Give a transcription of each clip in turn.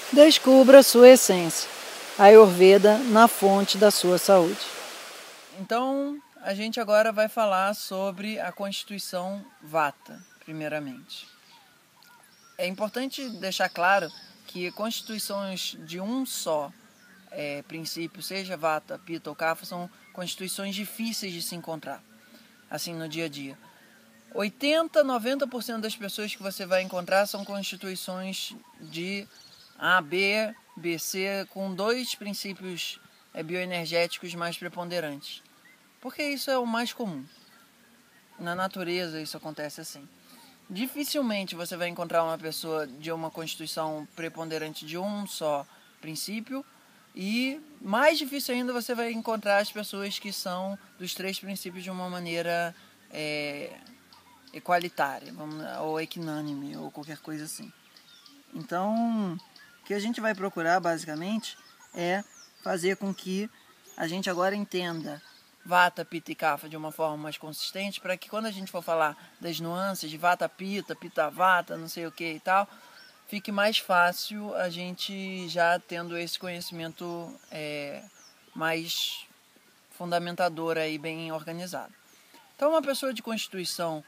Descubra sua essência. Ayurveda na fonte da sua saúde. Então, a gente agora vai falar sobre a constituição Vata, primeiramente. É importante deixar claro que constituições de um só princípio, seja Vata, Pitta ou Kapha, são constituições difíceis de se encontrar, assim, no dia a dia. 80, 90% das pessoas que você vai encontrar são constituições de A, B, BC, com 2 princípios bioenergéticos mais preponderantes. Porque isso é o mais comum. Na natureza isso acontece assim. Dificilmente você vai encontrar uma pessoa de uma constituição preponderante de um só princípio, e mais difícil ainda você vai encontrar as pessoas que são dos 3 princípios de uma maneira equalitária, ou equinânime, ou qualquer coisa assim. Então, o que a gente vai procurar basicamente é fazer com que a gente agora entenda Vata, Pitta e Kapha de uma forma mais consistente, para que quando a gente for falar das nuances de Vata, Pitta, Pitta, Vata, não sei o que e tal, fique mais fácil a gente já tendo esse conhecimento mais fundamentador aí, bem organizado. Então, uma pessoa de constituição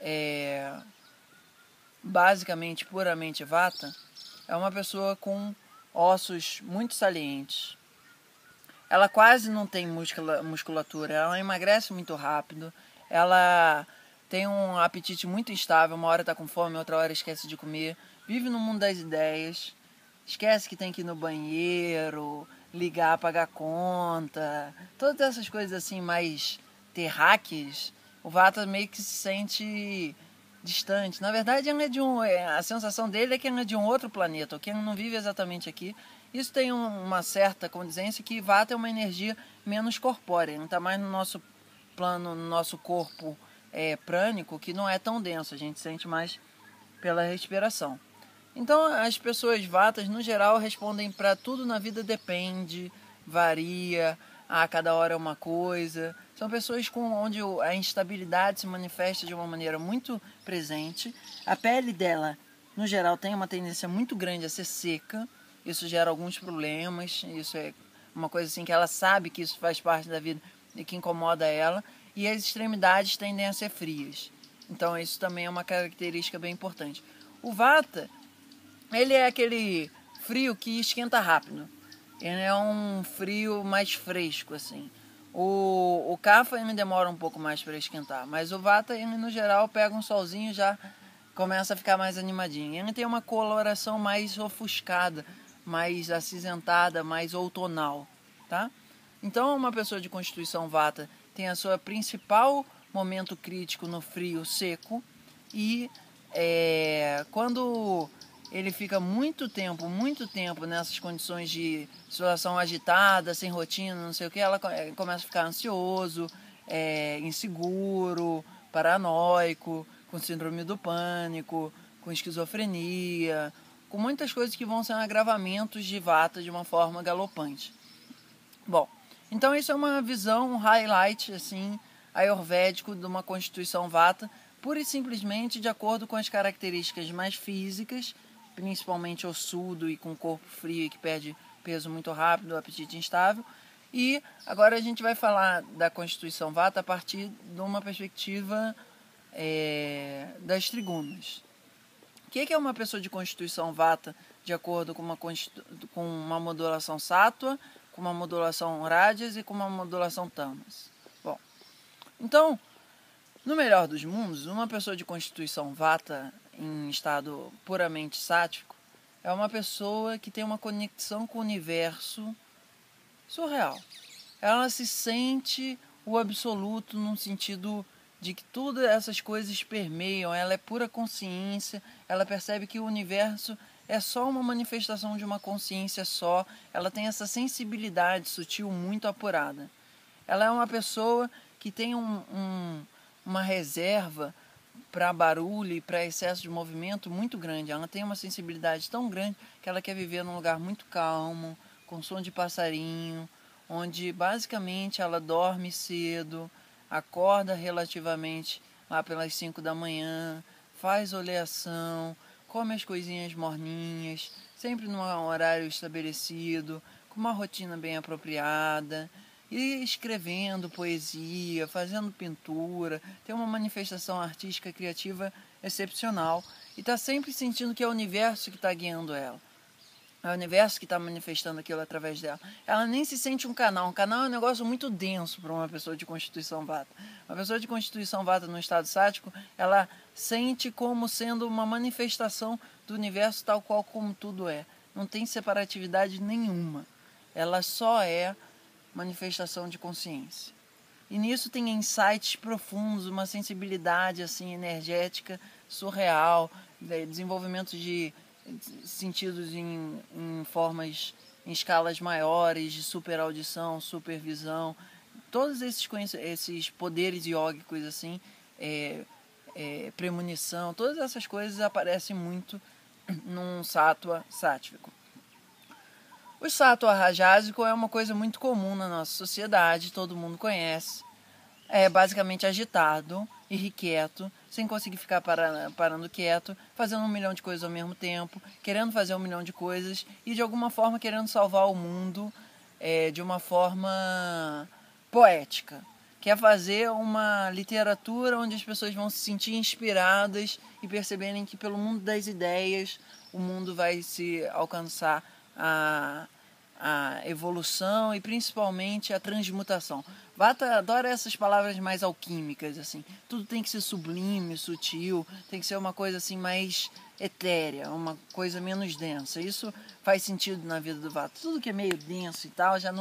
basicamente, puramente Vata, é uma pessoa com ossos muito salientes. Ela quase não tem musculatura, ela emagrece muito rápido, ela tem um apetite muito instável, uma hora está com fome, outra hora esquece de comer, vive no mundo das ideias, esquece que tem que ir no banheiro, ligar, pagar conta, todas essas coisas assim mais terráqueas. O Vata meio que se sente distante. Na verdade, ele é a sensação dele é que ele é de um outro planeta, que ele não vive exatamente aqui. Isso tem uma certa condizência que Vata é uma energia menos corpórea, não está mais no nosso plano, no nosso corpo prânico, que não é tão denso, a gente sente mais pela respiração. Então, as pessoas Vatas, no geral, respondem para tudo na vida depende, varia, a cada hora é uma coisa. São pessoas onde a instabilidade se manifesta de uma maneira muito presente. A pele dela, no geral, tem uma tendência muito grande a ser seca. Isso gera alguns problemas. Isso é uma coisa assim que ela sabe que isso faz parte da vida e que incomoda ela. E as extremidades tendem a ser frias. Então, isso também é uma característica bem importante. O Vata, ele é aquele frio que esquenta rápido. Ele é um frio mais fresco, assim. O Kapha ainda demora um pouco mais para esquentar, mas o Vata, ele, no geral, pega um solzinho e já começa a ficar mais animadinho. Ele tem uma coloração mais ofuscada, mais acinzentada, mais outonal, tá? Então, uma pessoa de constituição Vata tem a sua principal momento crítico no frio seco, e quando ele fica muito tempo nessas condições de situação agitada, sem rotina, não sei o que, ela começa a ficar ansioso, inseguro, paranoico, com síndrome do pânico, com esquizofrenia, com muitas coisas que vão ser agravamentos de Vata de uma forma galopante. Bom, então isso é uma visão, um highlight assim, ayurvédico de uma constituição Vata, pura e simplesmente de acordo com as características mais físicas, principalmente ossudo e com corpo frio e que perde peso muito rápido, apetite instável. E agora a gente vai falar da constituição Vata a partir de uma perspectiva das trigunas. O que é uma pessoa de constituição Vata de acordo com uma modulação Sattva, com uma modulação Rajas e com uma modulação Tamas? Bom, então, no melhor dos mundos, uma pessoa de constituição Vata em estado puramente sático é uma pessoa que tem uma conexão com o universo surreal. Ela se sente o absoluto no sentido de que todas essas coisas permeiam, ela é pura consciência, ela percebe que o universo é só uma manifestação de uma consciência só, ela tem essa sensibilidade sutil muito apurada. Ela é uma pessoa que tem uma reserva para barulho e para excesso de movimento muito grande. Ela tem uma sensibilidade tão grande que ela quer viver num lugar muito calmo, com som de passarinho, onde basicamente ela dorme cedo, acorda relativamente lá pelas 5 da manhã, faz oleação, come as coisinhas morninhas, sempre num horário estabelecido, com uma rotina bem apropriada, e escrevendo poesia, fazendo pintura, tem uma manifestação artística criativa excepcional e está sempre sentindo que é o universo que está guiando ela. É o universo que está manifestando aquilo através dela. Ela nem se sente um canal. Um canal é um negócio muito denso para uma pessoa de constituição vata. Uma pessoa de constituição vata no estado sático, ela sente como sendo uma manifestação do universo tal qual como tudo é. Não tem separatividade nenhuma. Ela só é manifestação de consciência. E nisso tem insights profundos, uma sensibilidade assim energética surreal, desenvolvimento de sentidos em formas, em escalas maiores, de superaudição, supervisão, todos esses poderes iógicos assim, premonição, todas essas coisas aparecem muito num sattva sátvico. O sattva rajásico é uma coisa muito comum na nossa sociedade, todo mundo conhece. É basicamente agitado, irrequieto, sem conseguir ficar parando quieto, fazendo 1 milhão de coisas ao mesmo tempo, querendo fazer 1 milhão de coisas e de alguma forma querendo salvar o mundo de uma forma poética. Quer fazer uma literatura onde as pessoas vão se sentir inspiradas e perceberem que pelo mundo das ideias o mundo vai se alcançar a evolução e principalmente a transmutação. Vata adora essas palavras mais alquímicas, assim. Tudo tem que ser sublime, sutil, tem que ser uma coisa assim mais etérea, uma coisa menos densa. Isso faz sentido na vida do Vata. Tudo que é meio denso e tal já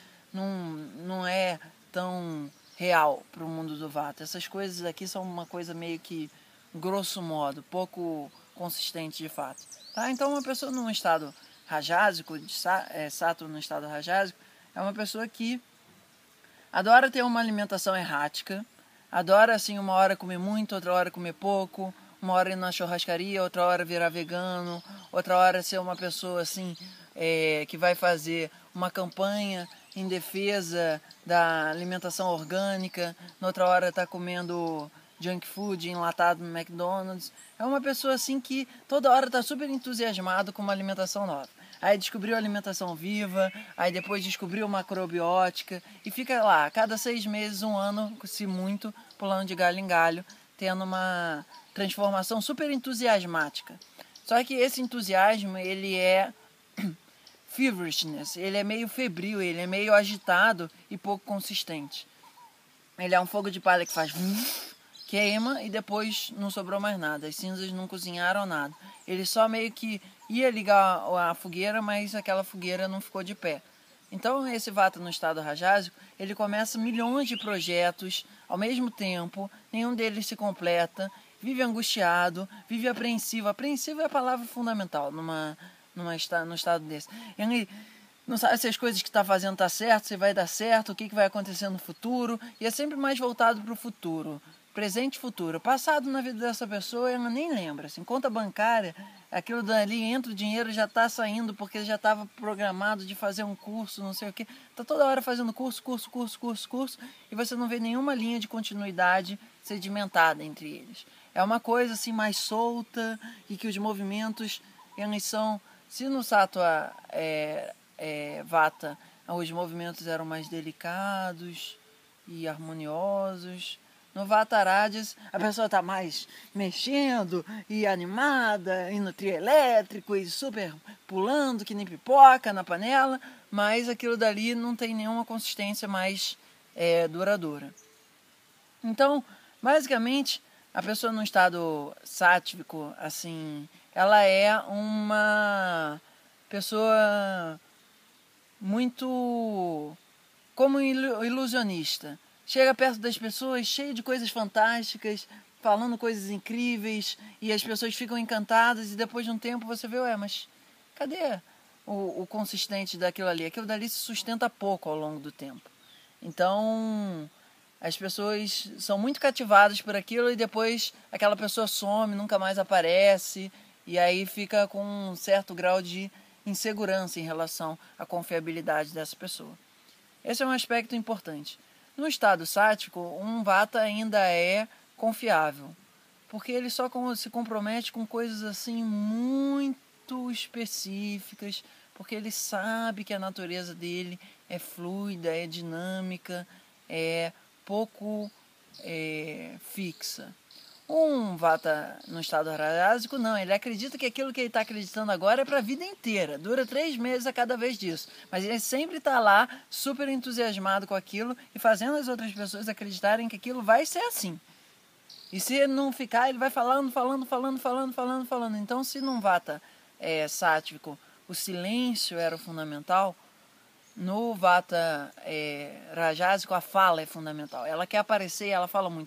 não é tão real para o mundo do Vata. Essas coisas aqui são uma coisa meio que, grosso modo, pouco consistente de fato. Tá? Então uma pessoa num estado rajásico, Saturno no estado rajásico, é uma pessoa que adora ter uma alimentação errática, adora assim uma hora comer muito, outra hora comer pouco, uma hora ir na churrascaria, outra hora virar vegano, outra hora ser uma pessoa assim que vai fazer uma campanha em defesa da alimentação orgânica, na outra hora está comendo junk food enlatado no McDonald's. É uma pessoa assim que toda hora está super entusiasmado com uma alimentação nova. Aí descobriu a alimentação viva, aí depois descobriu macrobiótica e fica lá, cada 6 meses, 1 ano, se muito, pulando de galho em galho, tendo uma transformação super entusiasmática. Só que esse entusiasmo, ele é feverishness, ele é meio febril, ele é meio agitado e pouco consistente. Ele é um fogo de palha que faz queima e depois não sobrou mais nada. As cinzas não cozinharam nada. Ele só meio que ia ligar a fogueira, mas aquela fogueira não ficou de pé. Então esse Vata no estado rajásico, ele começa milhões de projetos ao mesmo tempo, nenhum deles se completa, vive angustiado, vive apreensivo. Apreensivo é a palavra fundamental num estado desse. Ele não sabe se as coisas que está fazendo está certo, se vai dar certo, o que vai acontecer no futuro, e é sempre mais voltado para o futuro. Presente e futuro. Passado na vida dessa pessoa, ela nem lembra. Assim, conta bancária, aquilo dali, entra o dinheiro, já está saindo porque já estava programado de fazer um curso, não sei o quê. Está toda hora fazendo curso, e você não vê nenhuma linha de continuidade sedimentada entre eles. É uma coisa assim mais solta e que os movimentos, eles são... Se no Sattva Vata os movimentos eram mais delicados e harmoniosos, no Vata Rajas a pessoa está mais mexendo e animada, e no trio elétrico e super pulando que nem pipoca na panela, mas aquilo dali não tem nenhuma consistência mais duradoura. Então, basicamente, a pessoa no estado sátvico, assim, ela é uma pessoa muito como ilusionista. Chega perto das pessoas, cheio de coisas fantásticas, falando coisas incríveis, e as pessoas ficam encantadas, e depois de um tempo você vê, mas cadê o consistente daquilo ali? Aquilo dali se sustenta pouco ao longo do tempo. Então, as pessoas são muito cativadas por aquilo, e depois aquela pessoa some, nunca mais aparece, e aí fica com um certo grau de insegurança em relação à confiabilidade dessa pessoa. Esse é um aspecto importante. No estado sátvico, um Vata ainda é confiável, porque ele só se compromete com coisas assim muito específicas, porque ele sabe que a natureza dele é fluida, é dinâmica, é pouco fixa. Um vata no estado rajásico, não, ele acredita que aquilo que ele está acreditando agora é para a vida inteira, dura 3 meses a cada vez disso, mas ele sempre está lá super entusiasmado com aquilo e fazendo as outras pessoas acreditarem que aquilo vai ser assim. E se não ficar, ele vai falando. Então, se num vata sátvico o silêncio era o fundamental, no vata rajásico a fala é fundamental. Ela quer aparecer e ela fala muito.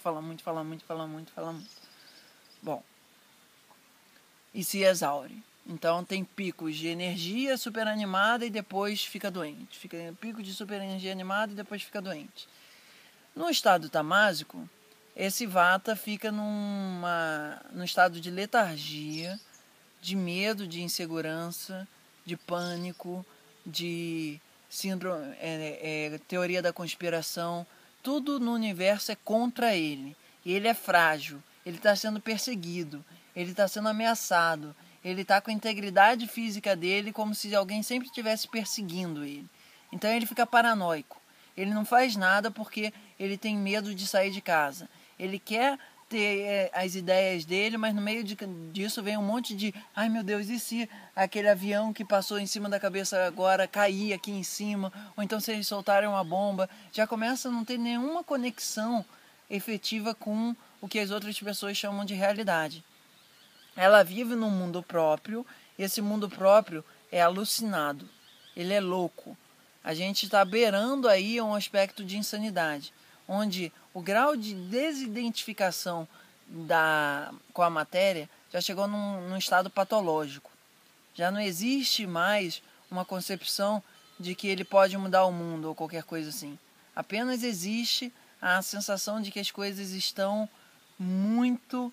Bom, e se exaure. Então tem picos de energia super animada e depois fica doente. Pico de super energia animada e depois fica doente. No estado tamásico, esse vata fica num estado de letargia, de medo, de insegurança, de pânico, de síndrome, teoria da conspiração. Tudo no universo é contra ele. E ele é frágil, ele está sendo perseguido, ele está sendo ameaçado, ele está com a integridade física dele como se alguém sempre estivesse perseguindo ele. Então ele fica paranoico. Ele não faz nada porque ele tem medo de sair de casa. Ele quer ter as ideias dele, mas no meio disso vem um monte de ai meu Deus, e se aquele avião que passou em cima da cabeça agora cair aqui em cima, ou então se eles soltarem uma bomba, já começa a não ter nenhuma conexão efetiva com o que as outras pessoas chamam de realidade. Ela vive num mundo próprio, e esse mundo próprio é alucinado, ele é louco. A gente está beirando aí um aspecto de insanidade, onde o grau de desidentificação com a matéria já chegou num estado patológico. Já não existe mais uma concepção de que ele pode mudar o mundo ou qualquer coisa assim. Apenas existe a sensação de que as coisas estão muito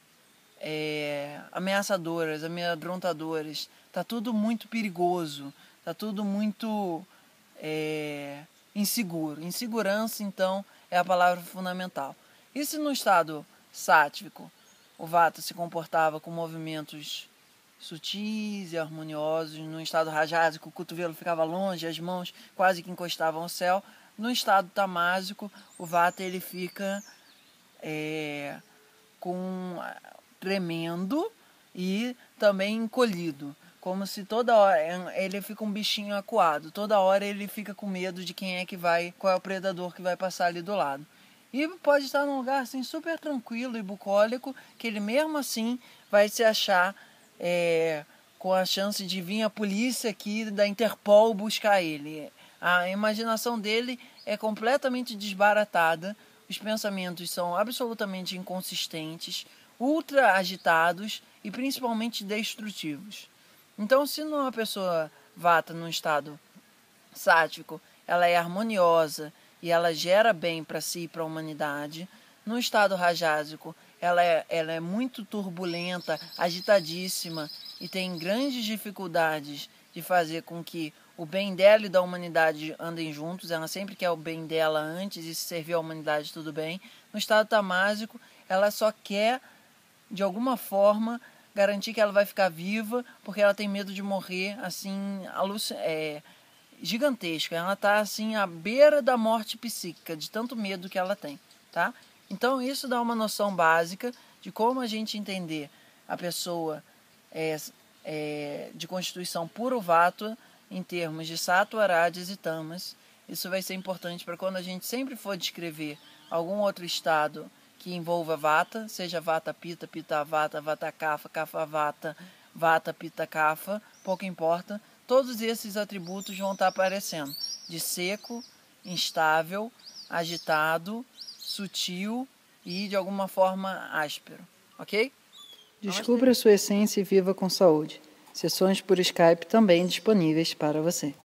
ameaçadoras, amedrontadoras. Está tudo muito perigoso, está tudo muito inseguro. Insegurança, então, é a palavra fundamental. E se no estado sátvico o vata se comportava com movimentos sutis e harmoniosos, no estado rajásico o cotovelo ficava longe, as mãos quase que encostavam ao céu, no estado tamásico o vata ele fica tremendo e também encolhido, como se toda hora ele fica um bichinho acuado, toda hora ele fica com medo de qual é o predador que vai passar ali do lado. E pode estar num lugar assim super tranquilo e bucólico, que ele mesmo assim vai se achar com a chance de vir a polícia aqui da Interpol buscar ele. A imaginação dele é completamente desbaratada, os pensamentos são absolutamente inconsistentes, ultra agitados e principalmente destrutivos. Então, se uma pessoa vata num estado sátvico, ela é harmoniosa e ela gera bem para si e para a humanidade. No estado rajásico, ela é muito turbulenta, agitadíssima e tem grandes dificuldades de fazer com que o bem dela e da humanidade andem juntos. Ela sempre quer o bem dela antes e se servir à humanidade, tudo bem. No estado tamásico, ela só quer, de alguma forma, garantir que ela vai ficar viva, porque ela tem medo de morrer, assim, gigantesca. Ela está, assim, à beira da morte psíquica, de tanto medo que ela tem, tá? Então, isso dá uma noção básica de como a gente entender a pessoa de constituição puro vata em termos de sattva, rajas e tamas. Isso vai ser importante para quando a gente sempre for descrever algum outro estado que envolva vata, seja vata pitta, pitta vata, vata kapha, kapha vata, vata pitta kapha, pouco importa. Todos esses atributos vão estar aparecendo, de seco, instável, agitado, sutil e de alguma forma áspero, ok? Descubra sua essência e viva com saúde. Sessões por Skype também disponíveis para você.